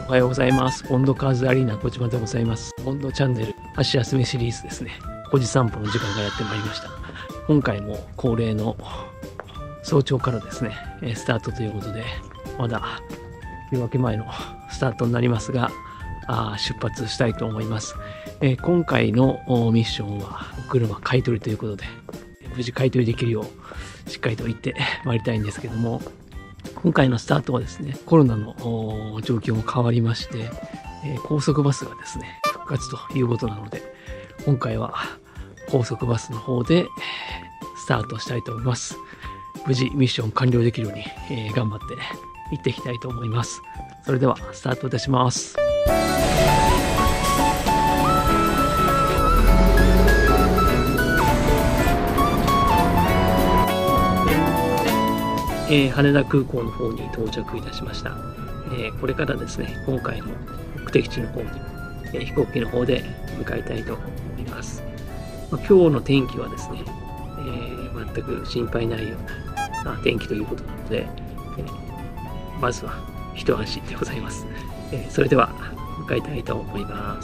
おはようございます。ポンドカーズアリーナ小島でございます。ポンドチャンネル足休めシリーズですね。5時散歩の時間がやってまいりました。今回も恒例の早朝からですね、スタートということで、まだ夜明け前のスタートになりますが、出発したいと思います。今回のミッションはお車買い取りということで、無事買い取りできるようしっかりと行ってまいりたいんですけども、今回のスタートはですね、コロナの状況も変わりまして、高速バスがですね、復活ということなので、今回は高速バスの方でスタートしたいと思います。無事ミッション完了できるように、頑張って行っていきたいと思います。それではスタートいたします。羽田空港の方に到着いたしました。これからですね、今回の目的地の方に、飛行機の方で向かいたいと思います。今日の天気はですね、全く心配ないような天気ということなので、まずは一安心でございます。それでは向かいたいと思います。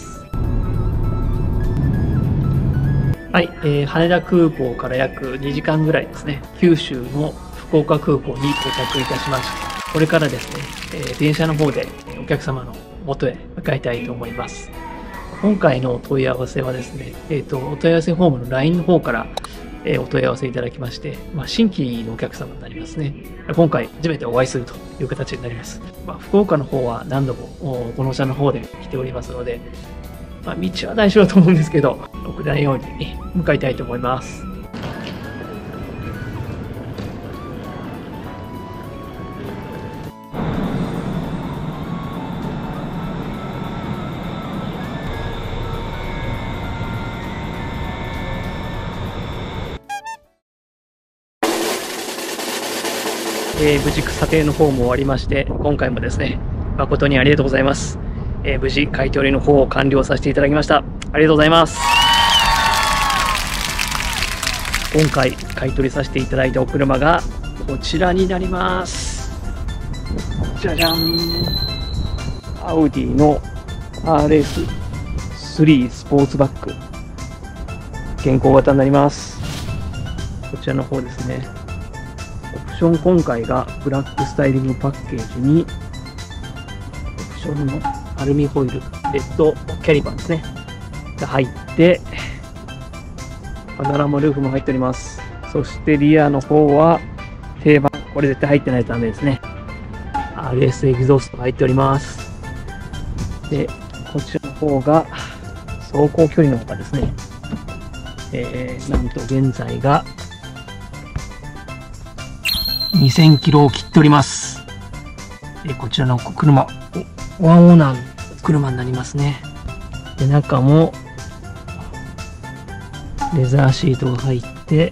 はい、羽田空港から約2時間ぐらいですね、九州の福岡空港に到着いたしました。これからですね、電車の方でお客様の元へ向かいたいと思います。今回の問い合わせはですね、お問い合わせフォームの LINE の方から、お問い合わせいただきまして、新規のお客様になりますね。今回初めてお会いするという形になります。福岡の方は何度もこの車の方で来ておりますので、道は大丈夫だと思うんですけど、遅れないように向かいたいと思います。無事査定の方も終わりまして、今回もですね、誠にありがとうございます。無事買い取りの方を完了させていただきました。ありがとうございます。今回買い取りさせていただいたお車がこちらになります。じゃじゃん。アウディの RS3 スポーツバッグ。現行型になります。こちらの方ですね。オプション今回がブラックスタイリングパッケージに、オプションのアルミホイル、レッドキャリバーですね。が入って、パノラマルーフも入っております。そしてリアの方は定番、これ絶対入ってないとダメですね。RS エキゾーストが入っております。で、こちらの方が走行距離の方がですね、なんと現在が2000キロを切っております。こちらの車、ワンオーナーの車になりますね。で、中もレザーシートが入って、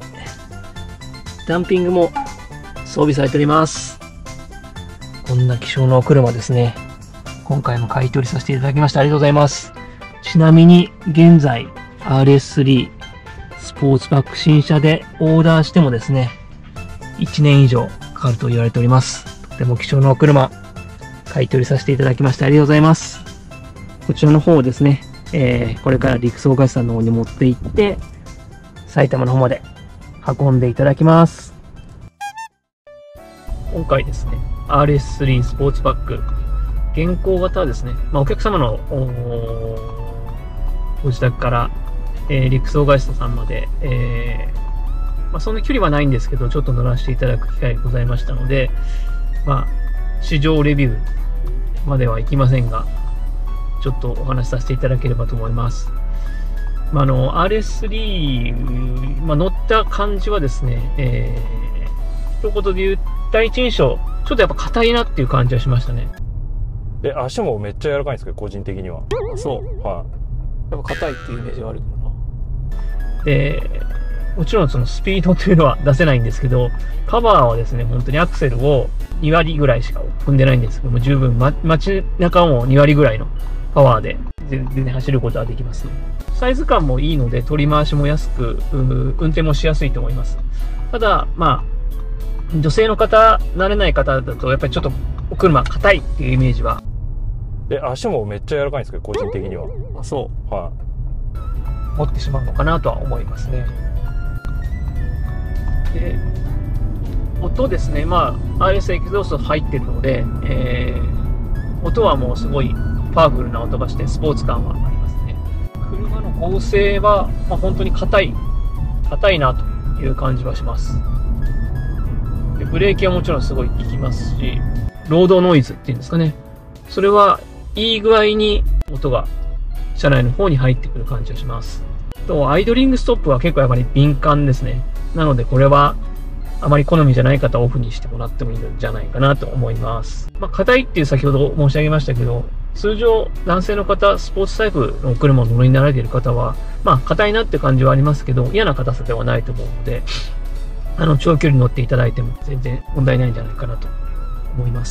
ダンピングも装備されております。こんな希少なお車ですね。今回も買い取りさせていただきました。ありがとうございます。ちなみに現在 RS3 スポーツバッグ新車でオーダーしてもですね、1年以上かかると言われております。とても貴重なお車、買い取りさせていただきましてありがとうございます。こちらの方をですね、これから陸送会社さんの方に持って行って、埼玉の方まで運んでいただきます。今回ですね、RS3 スポーツバッグ、現行型はですね、お客様のご自宅から、陸送会社さんまで、そんな距離はないんですけど、ちょっと乗らせていただく機会がございましたので、試乗レビューまではいきませんが、ちょっとお話しさせていただければと思います。RS3、乗った感じはですね、一言で言う、第一印象、ちょっとやっぱ硬いなっていう感じはしましたね。 足もめっちゃ柔らかいんですけど、個人的には。 そう。 はい。 やっぱ硬いっていうイメージがあるけどな。で、もちろんそのスピードというのは出せないんですけど、パワーはですね、本当にアクセルを2割ぐらいしか踏んでないんですけども、十分、街中も2割ぐらいのパワーで全然走ることはできます。サイズ感もいいので、取り回しも安く、運転もしやすいと思います。ただ、女性の方、慣れない方だと、やっぱりちょっとお車硬いっていうイメージはで、足もめっちゃ柔らかいんですけど、個人的には。 あ、そはう。持ってしまうのかなとは思いますね。で、音ですね。まあ、RS エキゾースト入ってるので、音はもうすごいパワフルな音がして、スポーツ感はありますね。車の合成は、まあ、本当に硬いなという感じはします。でブレーキはもちろんすごい効きますし、ロードノイズっていうんですかね。それはいい具合に音が車内の方に入ってくる感じがします。と、アイドリングストップは結構やっぱり敏感ですね。なのでこれはあまり好みじゃない方はオフにしてもらってもいいんじゃないかなと思います。まあ、硬いっていう先ほど申し上げましたけど、通常男性の方、スポーツタイプの車を乗りになられている方は、まあ、硬いなって感じはありますけど、嫌な硬さではないと思うので、長距離乗っていただいても全然問題ないんじゃないかなと思います。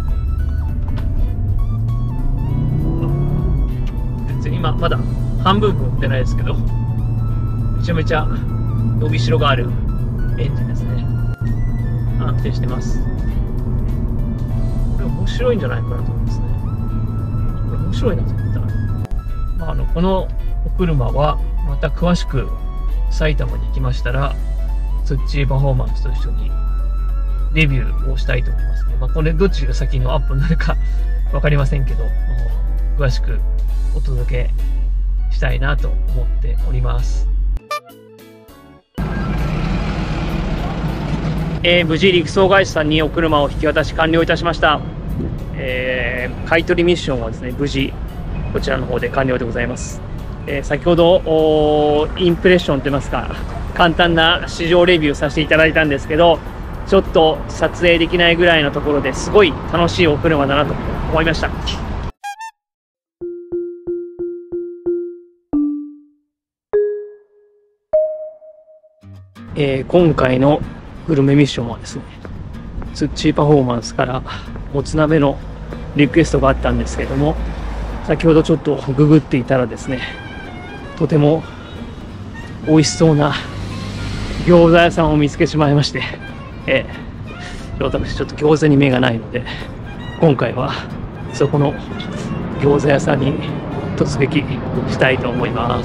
全然今まだ半分乗ってないですけど、めちゃめちゃ伸びしろがあるエンジンですね。安定してます。これ面白いんじゃないかなと思いますね。これ面白いな、絶対。まあ、このお車はまた詳しく埼玉に行きましたら、ツッチーパフォーマンスと一緒にレビューをしたいと思いますね。まあ、これどっちが先のアップになるかわかりませんけど、詳しくお届けしたいなと思っております。無事陸送会社さんにお車を引き渡し完了いたしました。買い取りミッションはですね、無事こちらの方で完了でございます。先ほどインプレッションといいますか、簡単な試乗レビューさせていただいたんですけど、ちょっと撮影できないぐらいのところですごい楽しいお車だなと思いました。今回のグルメミッションはですね、ツッチーパフォーマンスからもつ鍋のリクエストがあったんですけども、先ほどちょっとググっていたらですね、とても美味しそうな餃子屋さんを見つけてしまいまして、私ちょっと餃子に目がないので、今回はそこの餃子屋さんに突撃したいと思います。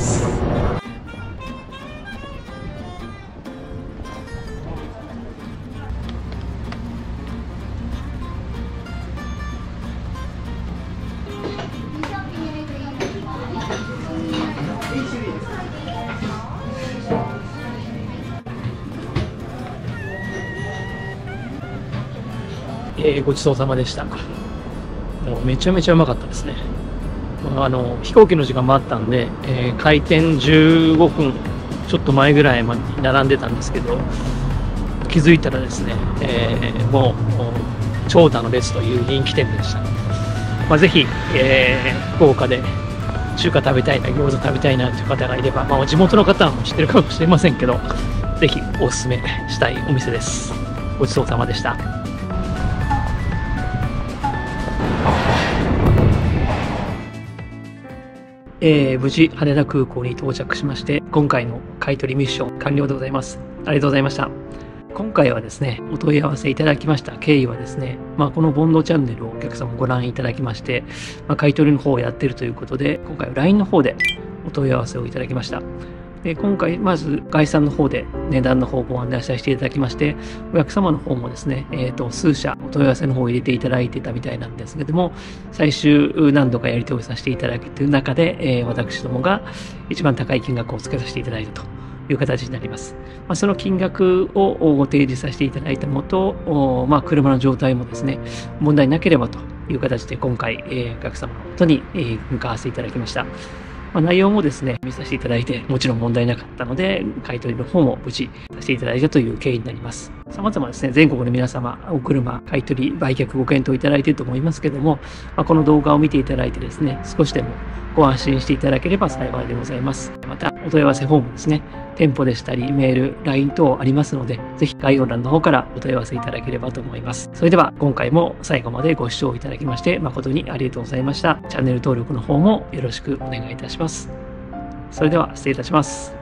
ごちそうさまでした。もうめちゃめちゃうまかったですね。飛行機の時間もあったんで、開店15分ちょっと前ぐらいまで並んでたんですけど、気づいたらですね、もう長蛇の列という人気店でした。まあ、ぜひ、福岡で中華食べたいな、餃子食べたいなという方がいれば、まあ、地元の方はもう知ってるかもしれませんけど、ぜひおすすめしたいお店です。ごちそうさまでした。無事羽田空港に到着しまして、今回の買い取りミッション完了でございます。ありがとうございました。今回はですね、お問い合わせいただきました経緯はですね、このボンドチャンネルをお客様ご覧いただきまして、買い取りの方をやっているということで、今回は LINE の方でお問い合わせをいただきました。で今回、まず概算の方で値段の方をご案内させていただきまして、お客様の方もですね、数社お問い合わせの方を入れていただいてたみたいなんですけども、最終何度かやり取りさせていただくという中で、私どもが一番高い金額をつけさせていただいたという形になります。その金額をご提示させていただいたもと、車の状態もですね、問題なければという形で今回、お客様の元に、向かわせていただきました。内容もですね、見させていただいて、もちろん問題なかったので、買い取りの方も無事させていただいたという経緯になります。様々ですね、全国の皆様、お車、買い取り、売却ご検討いただいていると思いますけども、この動画を見ていただいてですね、少しでもご安心していただければ幸いでございます。また、お問い合わせフォームですね、店舗でしたり、メール、LINE 等ありますので、ぜひ概要欄の方からお問い合わせいただければと思います。それでは、今回も最後までご視聴いただきまして、誠にありがとうございました。チャンネル登録の方もよろしくお願いいたします。それでは失礼いたします。